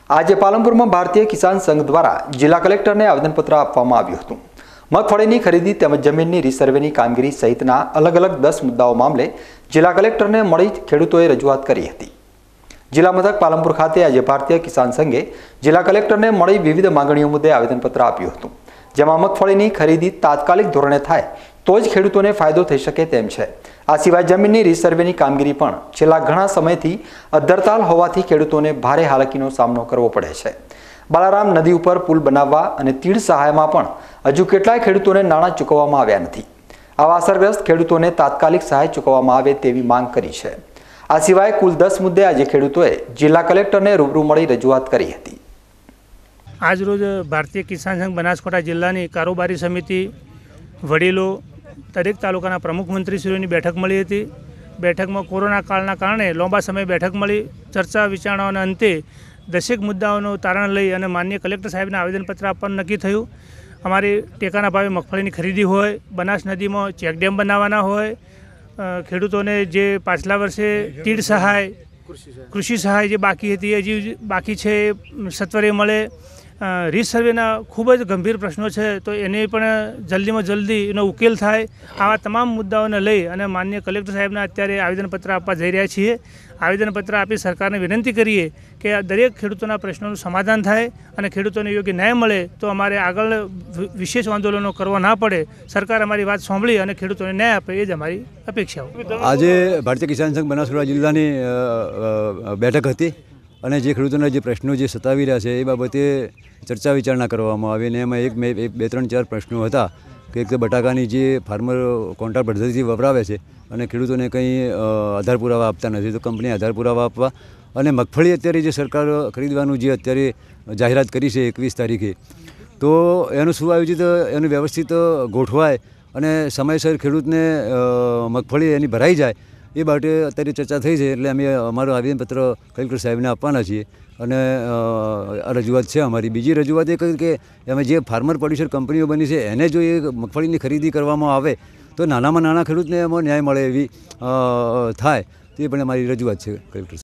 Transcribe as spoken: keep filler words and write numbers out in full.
आज पालनपुर में भारतीय किसान संघ द्वारा जिला कलेक्टर ने आवेदनपत्र आपवामां आव्युं हतुं। मगफळीनी खरीदी तेमज जमीननी रिसर्वेनी कामगीरी सहितना अलग अलग दस मुद्दाओं मामले जिला कलेक्टर ने मळी खेडूतोए रजूआत करी हती। जिला मथक पालनपुर खाते आज भारतीय किसान संघे जिला कलेक्टर ने मळी विविध मांगणीओ मुद्दे आवेदनपत्र आप्युं हतुं, जेमां मगफळीनी खरीदी तात्कालिक धोरणे थाय तो ज खेडूतोने फायदो थई शके तेम छे। आ सिवाय जमीननी रिसर्वेनी कामगीरी पण छेल्ला घणा समयथी अद्धरताल होवाथी खेडूतोने भारे हालाकीनो सामनो करवो पड़े छे। बालाराम नदी उपर पुल बनाववा अने तीड सहायमां पण हजू केटलाय खेडूतोने नाणां चूकववामां आव्या नथी। आवा असरग्रस्त खेडूतोने तात्कालिक सहाय चूकववामां आवे तेवी मांग करी छे। आ सिवाय कुल दस मुद्दे आज खेडूतोए जिला कलेक्टरने रूबरू मळी रजूआत करी हती। आज रोज भारतीय किसान संघ बनासकांठा जिल्लानी कारोबारी समिति वडीलो दरेक तालुकाना प्रमुख मंत्रीश्रीओनी बेठक मळी हती। बेठक में कोरोना काळना कारणे लांबा समय बेठक मळी चर्चा विचारणाओना अंते दसेक मुद्दाओनुं तारण लई अने माननीय कलेक्टर साहेबने आवेदनपत्र आपवानुं नक्की थयुं। अमारी टेकाना भावे मगफळीनी खरीदी होय, बनास नदीमां चेकडेम बनाववाना होय, खेडूतोने जे पाछला वर्षे तीड सहाय, कृषि सहाय जे बाकी हती हजी बाकी छे सत्वरे मळे। रिसर्वेना खूब ज गंभीर प्रश्नों है, तो एने पण जल्दी में जल्दी एनो उकेल थाय। आवा तमाम मुद्दाओने लई अने माननीय कलेक्टर साहेबने अत्यारे आवेदनपत्र आपवा जई रह्या छीए। आवेदनपत्र आपी सरकारने विनंती करीए कि दरेक खेडूतोना प्रश्नोनुं समाधान थाय अने खेडूतोने योग्य न्याय मळे, तो अमारे आगळ विशेष आंदोलनों करवा ना पड़े। सरकार अमारी वात सांभळी अने खेडूतोने न्याय आपे ए ज अमारी अपेक्षा। आज भारतीय किसान संघ बनासकांठा जिल्लानी बेठक हती અને જે ખેડૂતોના જે પ્રશ્નો જે સતાવી રહ્યા છે એ બાબતે ચર્ચા વિચારણા કરવામાં આવી અને એમાં એક એક બે ત્રણ ચાર પ્રશ્નો હતા કે એક તો બટાકાની જે ફાર્મર કોન્ટ્રાક્ટ પદ્ધતિથી વપરાવે છે અને ખેડૂતોને કંઈ આધાર પુરાવા આપતા નથી, તો કંપની આધાર પુરાવા આપવા અને મગફળી અત્યારે જે સરકાર ખરીદવાનું જે અત્યારે જાહેરાત કરી છે એકવીસ તારીખે, તો એનું સુઆયોજિત એનું વ્યવસ્થિત ગોઠવાય અને સમયસર ખેડૂતને મગફળી એની ભરાઈ જાય એ બાબતે અત્યારે ચર્ચા થઈ છે। એટલે અમે અમારું આવેદનપત્ર કલેક્ટર સાહેબને આપવાના છીએ અને આ રજૂઆત છે અમારી। બીજી રજૂઆત એ કરી કે અમે જે ફાર્મર પ્રોડ્યુસર કંપનીઓ બની છે એને જો એ મગફળીની ખરીદી કરવામાં આવે તો નાનામાં નાના ખેડૂતને એમાં ન્યાય મળે એવી થાય, તે પણ અમારી રજૂઆત છે કલેક્ટર સાહેબ।